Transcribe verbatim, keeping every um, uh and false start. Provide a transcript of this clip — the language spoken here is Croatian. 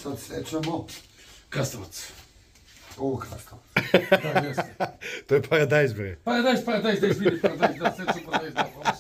Sad sečemo. Krastavac. O, krastavac. Da, jeste. To je paradajz, bre. Paradajz, paradajz, da izvidi, paradajz, da sečem paradajz, da.